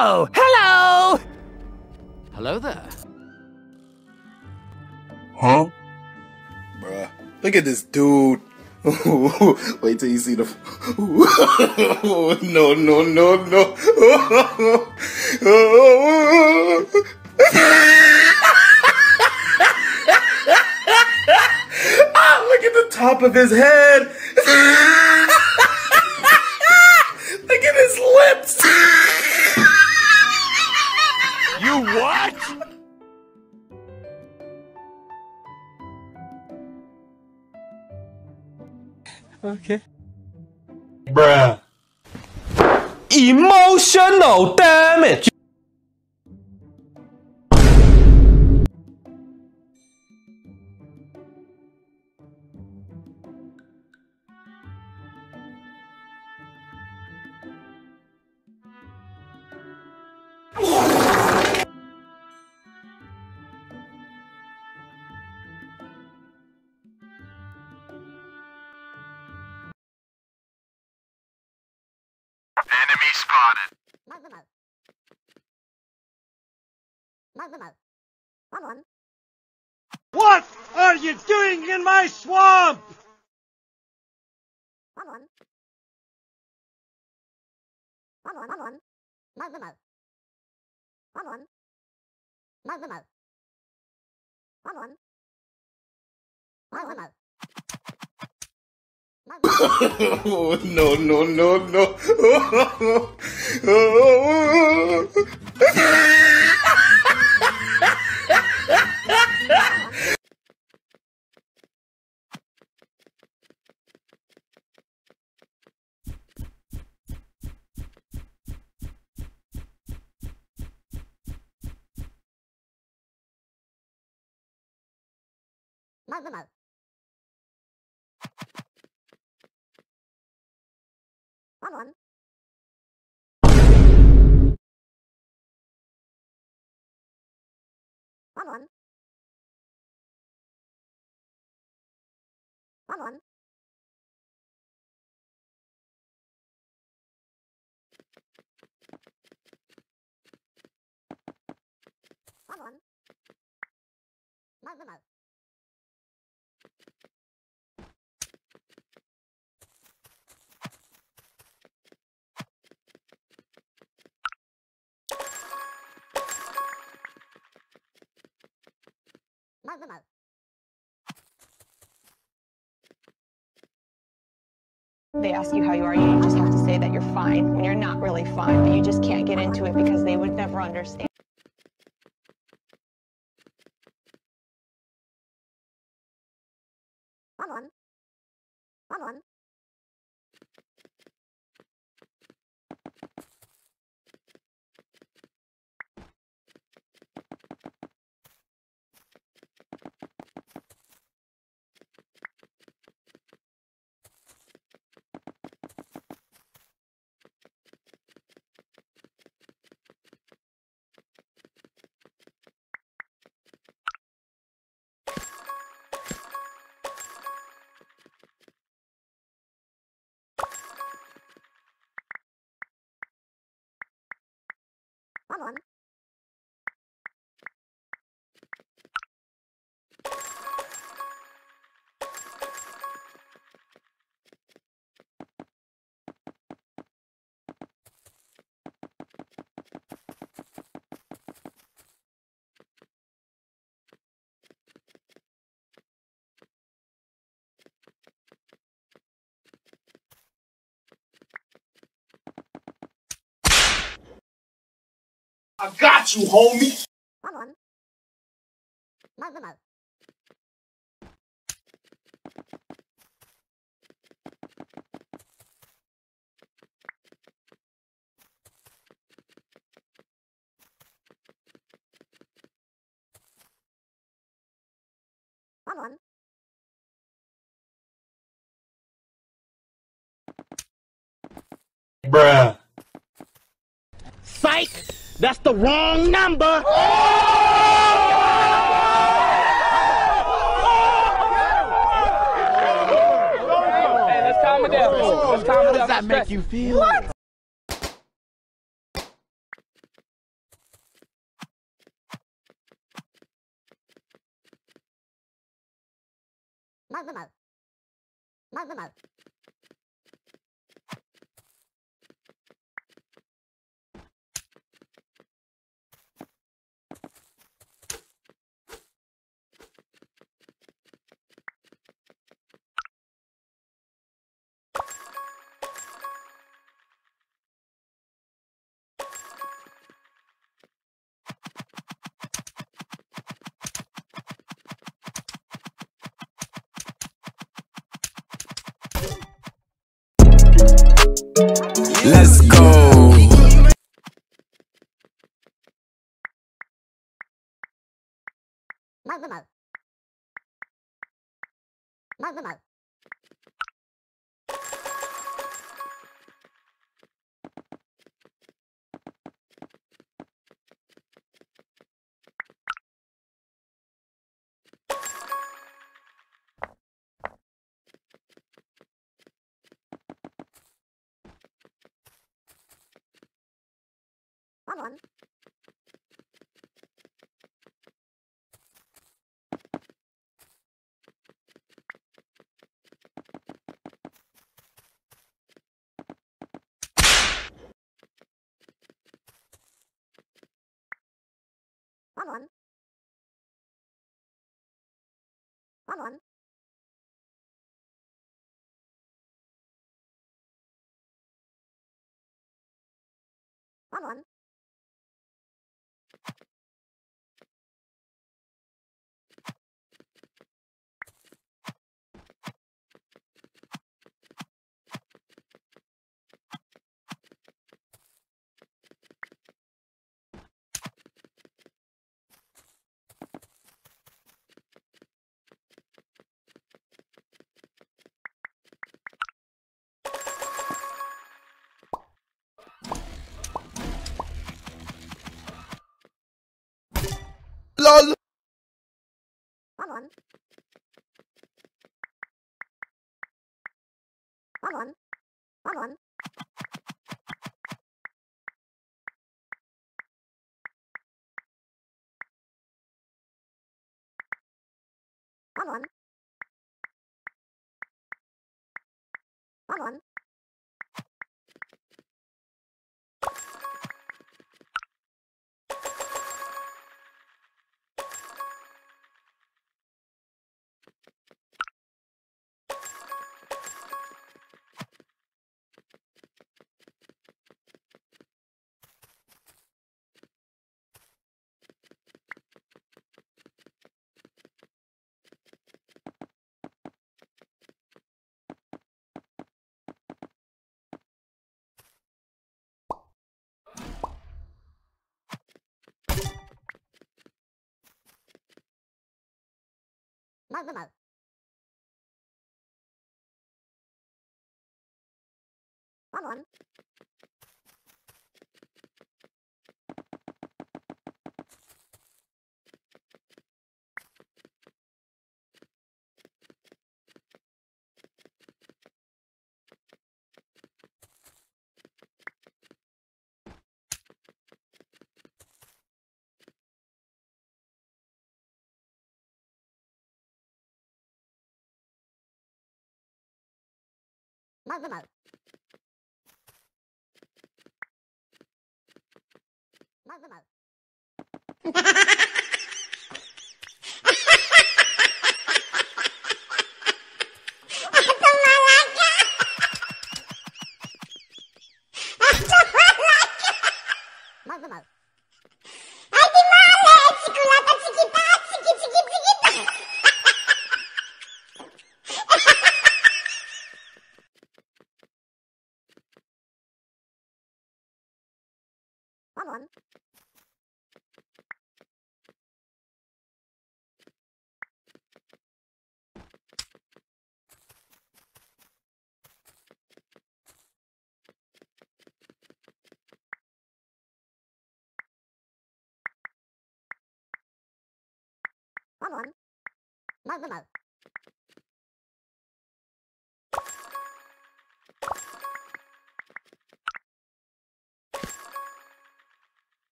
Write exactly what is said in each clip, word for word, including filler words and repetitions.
Oh, hello! Hello there. Huh? Bruh. Look at this dude. Wait till you see the... no, no, no, no. Ah, look at the top of his head. Look at his lips. You what? Okay. Bruh. Emotional damage. Enemy spotted. What are you doing in my swamp? no, no, no, no. They ask you how you are, you just have to say that you're fine when you're not really fine, but you just can't get into it because they would never understand. I got you, homie. Bruh. Psych! That's the wrong number! Hey, let's calm it down. Let's calm it down. How does that make you feel? What? Let's go. LOL.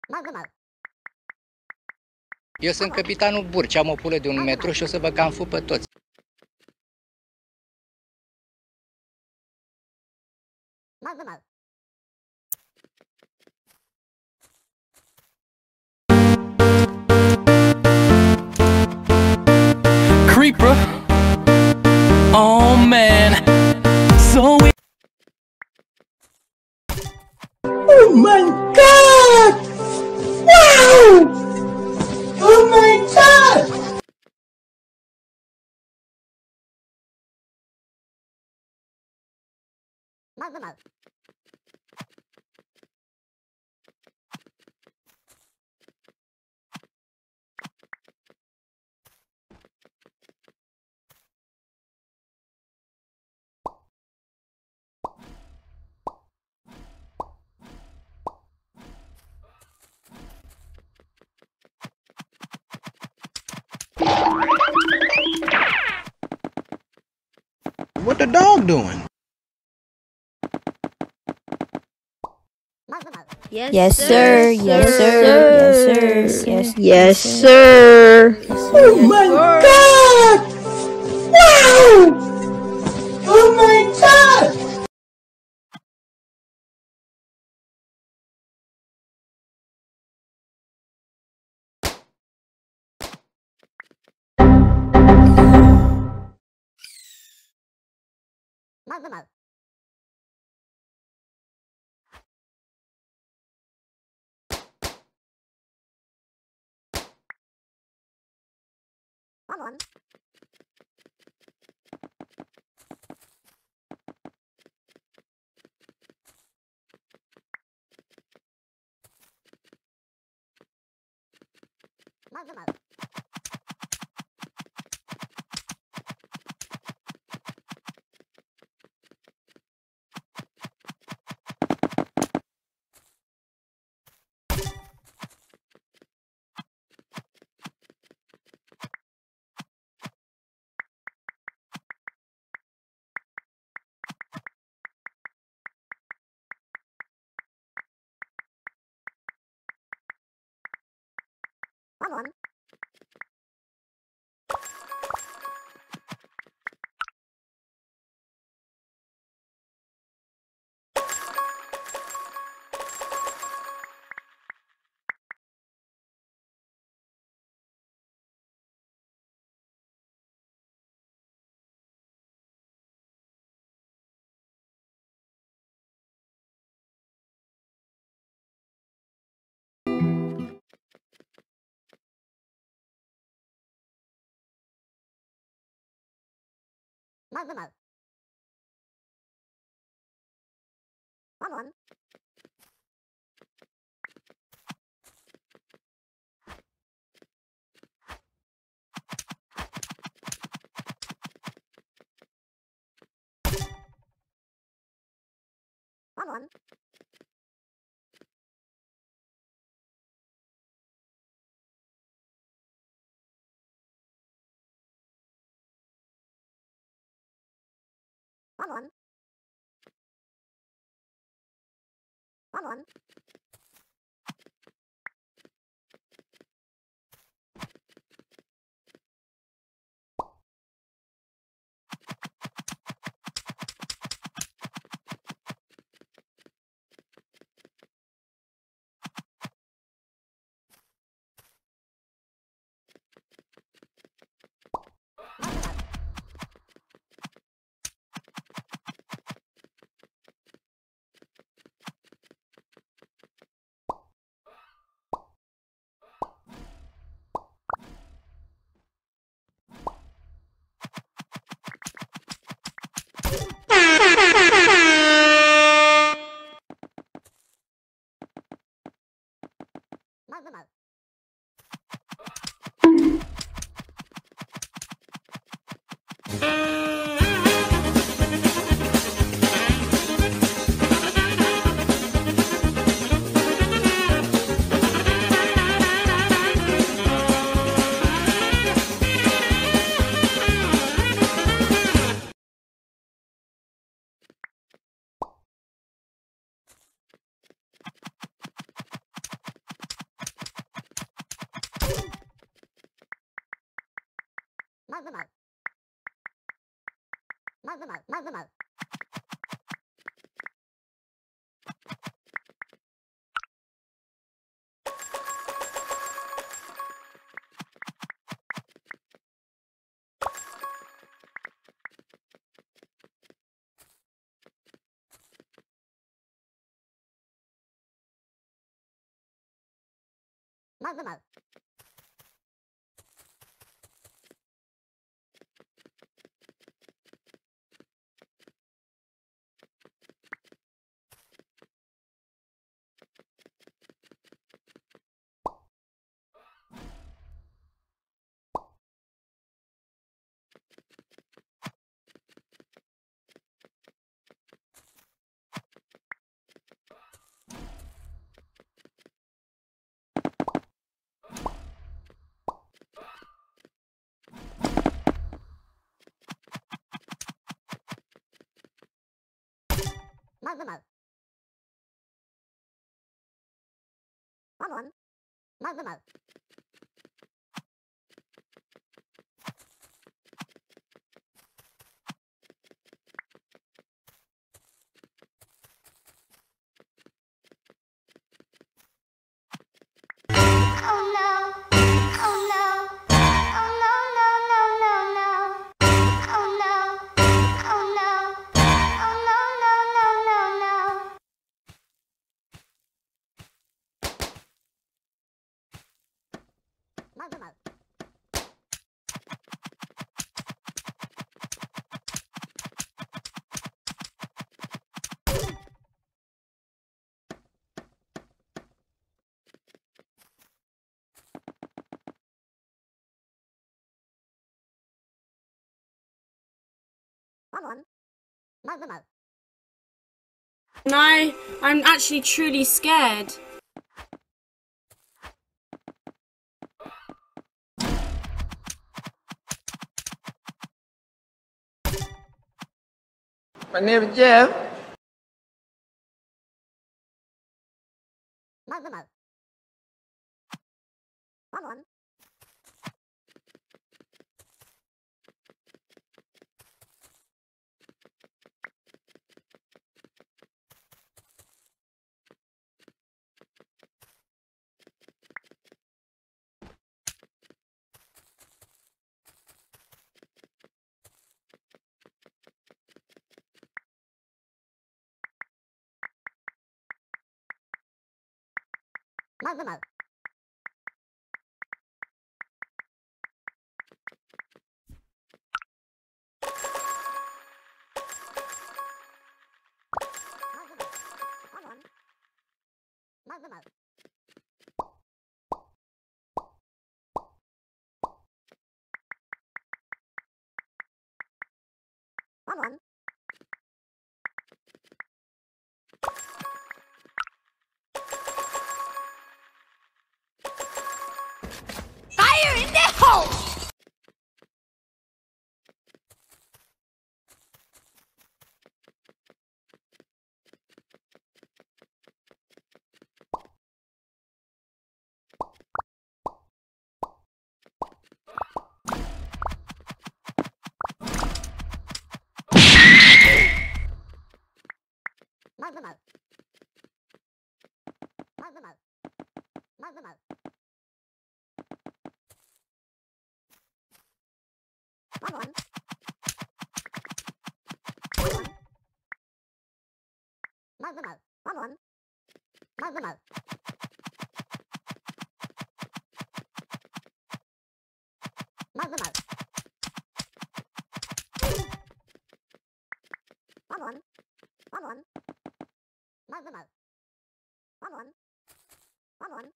Eu sunt capitanul Burci, am o pulă de un metru și o să vă cam fu pe toți. Creeper. Oh man. So we Oh my god! Wow! Oh my god! What the dog doing? Yes, yes sir. Yes, sir. Yes, sir. Yes, yes, sir. Oh my god! Wow! Oh my god! Mazumo. Mazumo. Mazumo. Mazumo. Mazumo. Someone. Mazumo. Oh no. Oh no. Oh no, no, no, no, no. Oh no. Oh no. Oh no, no, no, no, no. Mazumo. Someone. Mazumo. No, I'm actually truly scared. My name is Jeff. Mazumo. Someone. Mazumo. Mazumo. Someone. Fire in the hole! Mazumo. Mazumo. Mazumo. Someone. Someone. Mazumo. Someone. Mazumo. Mazumo. Someone. Someone. Mazumo. Someone. Someone.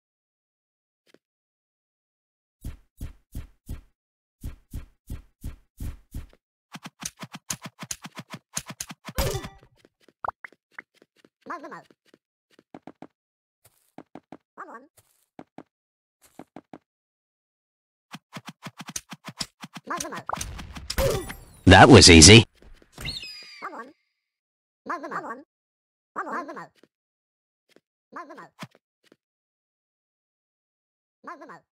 Mazumo. Someone. Mazumo. That was easy. Someone. Mazumo. Someone. Mazumo. Mazumo. Mazumo.